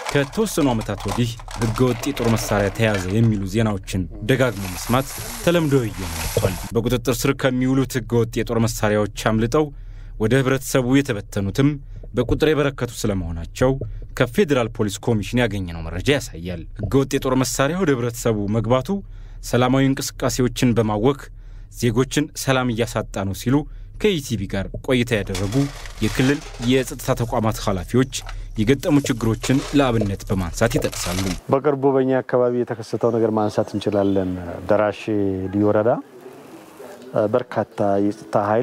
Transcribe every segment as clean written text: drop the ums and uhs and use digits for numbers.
ከተወሰኑ ዓመታት ወዲህ ህገወጥ የጦር መሳሪያ ተያዘ የሚሉ ዜናዎችን ደጋግሞ መስማት ተለምዶ ይየመጣል። በቁጥጥር ስር ከሚውሉት ህገወጥ የጦር መሳሪያዎች አምልጠው ወደ ህብረተሰቡ የተበተኑትም በቁጥር የበረከቱ ስለመሆናቸው ከፌደራል ፖሊስ ኮሚሽን ያገኘነው መረጃ ያሳያል። ህገወጥ የጦር መሳሪያ ወደ ህብረተሰቡ መግባቱ ሰላማዊ እንቅስቃሴዎችን በማወክ ዜጎችን ሰላም እያሳጣ ነው ሲሉ ከኢቲቪ ጋር ቆይታ ያደረጉ የክልል የጸጥታ ተቋማት ኃላፊዎች የገጠሙ ችግሮችን ለአብነት በማንሳት ይጠቅሳሉ። በቅርቡ በእኛ አካባቢ የተከሰተው ነገር ማንሳት እንችላለን። ደራሼ ልዩ ወረዳ በርካታ የጸጥታ ኃይል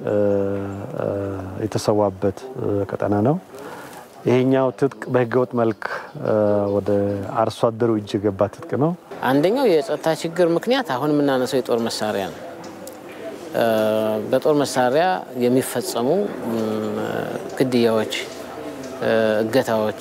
የተሰዋበት ቀጠና ነው። ይሄኛው ትጥቅ በህገወጥ መልክ ወደ አርሶ አደሩ እጅ ገባ ትጥቅ ነው። አንደኛው የጸጥታ ችግር ምክንያት አሁን የምናነሳው የጦር መሳሪያ ነው። በጦር መሳሪያ የሚፈጸሙ ግድያዎች፣ እገታዎች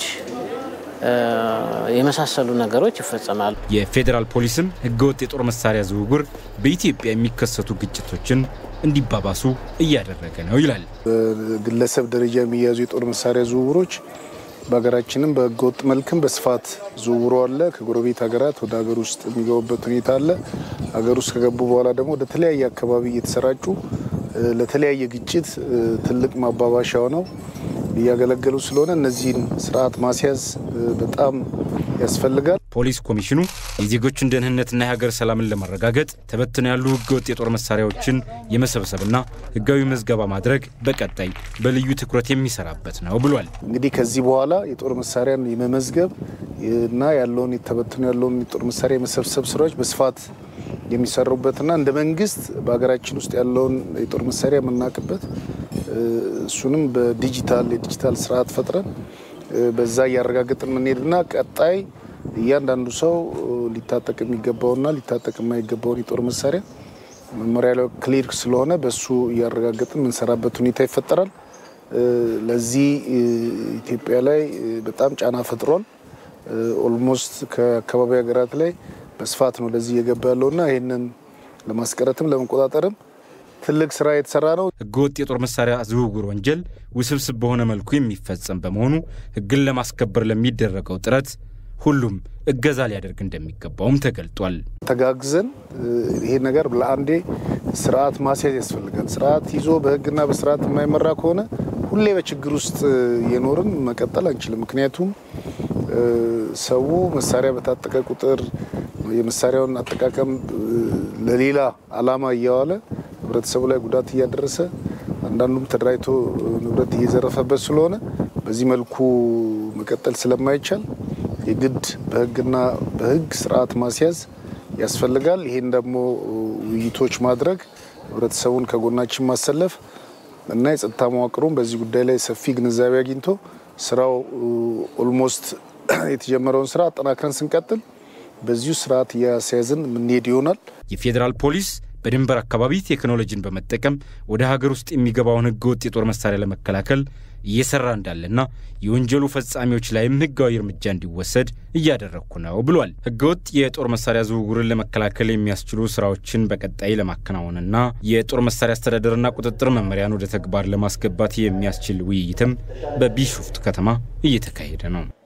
የመሳሰሉ ነገሮች ይፈጸማሉ። የፌደራል ፖሊስም ህገወጥ የጦር መሳሪያ ዝውውር በኢትዮጵያ የሚከሰቱ ግጭቶችን እንዲባባሱ እያደረገ ነው ይላል። ግለሰብ ደረጃ የሚያዙ የጦር መሳሪያ ዝውውሮች በሀገራችንም በህገወጥ መልክም በስፋት ዝውውሩ አለ። ከጎረቤት ሀገራት ወደ ሀገር ውስጥ የሚገቡበት ሁኔታ አለ። ሀገር ውስጥ ከገቡ በኋላ ደግሞ ወደ ተለያየ አካባቢ እየተሰራጩ ለተለያየ ግጭት ትልቅ ማባባሻ ነው እያገለገሉ ስለሆነ እነዚህን ስርዓት ማስያዝ በጣም ያስፈልጋል። ፖሊስ ኮሚሽኑ የዜጎችን ደህንነትና የሀገር ሰላምን ለማረጋገጥ ተበትነው ያሉ ህገወጥ የጦር መሳሪያዎችን የመሰብሰብና ህጋዊ መዝገባ ማድረግ በቀጣይ በልዩ ትኩረት የሚሰራበት ነው ብሏል። እንግዲህ ከዚህ በኋላ የጦር መሳሪያን የመመዝገብ እና ያለውን የተበትነው ያለውን የጦር መሳሪያ የመሰብሰብ ስራዎች በስፋት የሚሰሩበትና እንደ መንግስት በሀገራችን ውስጥ ያለውን የጦር መሳሪያ የምናውቅበት እሱንም የዲጂታል ስርዓት ፈጥረን በዛ ያረጋግጥን ምንሄድና ቀጣይ እያንዳንዱ ሰው ሊታጠቅ የሚገባውና ሊታጠቅ የማይገባውን የጦር መሳሪያ መመሪያ ላይ ክሊር ስለሆነ በሱ ያረጋግጥን ምንሰራበት ሁኔታ ይፈጠራል። ለዚህ ኢትዮጵያ ላይ በጣም ጫና ፈጥሯል። ኦልሞስት ከአካባቢ ሀገራት ላይ በስፋት ነው ለዚህ እየገባ ያለውና ይሄንን ለማስቀረትም ለመቆጣጠርም ትልቅ ስራ የተሰራ ነው። ህገወጥ የጦር መሳሪያ ዝውውር ወንጀል ውስብስብ በሆነ መልኩ የሚፈጸም በመሆኑ ህግን ለማስከበር ለሚደረገው ጥረት ሁሉም እገዛ ሊያደርግ እንደሚገባውም ተገልጧል። ተጋግዘን ይሄ ነገር ለአንዴ ስርዓት ማስያዝ ያስፈልጋል። ስርዓት ይዞ በህግና በስርዓት የማይመራ ከሆነ ሁሌ በችግር ውስጥ የኖርን መቀጠል አንችልም። ምክንያቱም ሰው መሳሪያ በታጠቀ ቁጥር የመሳሪያውን አጠቃቀም ለሌላ አላማ እያዋለ ህብረተሰቡ ላይ ጉዳት እያደረሰ አንዳንዱም ተደራጅቶ ንብረት እየዘረፈበት ስለሆነ በዚህ መልኩ መቀጠል ስለማይቻል የግድ በህግና በህግ ስርዓት ማስያዝ ያስፈልጋል። ይሄን ደግሞ ውይይቶች ማድረግ ህብረተሰቡን ከጎናችን ማሰለፍ እና የጸጥታ መዋቅሩን በዚህ ጉዳይ ላይ ሰፊ ግንዛቤ አግኝቶ ስራው ኦልሞስት የተጀመረውን ስራ አጠናክረን ስንቀጥል በዚሁ ስርዓት ያስያዝን ምንሄድ ይሆናል። የፌደራል ፖሊስ በድንበር አካባቢ ቴክኖሎጂን በመጠቀም ወደ ሀገር ውስጥ የሚገባውን ህገወጥ የጦር መሳሪያ ለመከላከል እየሰራ እንዳለና የወንጀሉ ፈጻሚዎች ላይም ህጋዊ እርምጃ እንዲወሰድ እያደረኩ ነው ብሏል። ህገወጥ የጦር መሳሪያ ዝውውርን ለመከላከል የሚያስችሉ ስራዎችን በቀጣይ ለማከናወንና የጦር መሳሪያ አስተዳደርና ቁጥጥር መመሪያን ወደ ተግባር ለማስገባት የሚያስችል ውይይትም በቢሾፍቱ ከተማ እየተካሄደ ነው።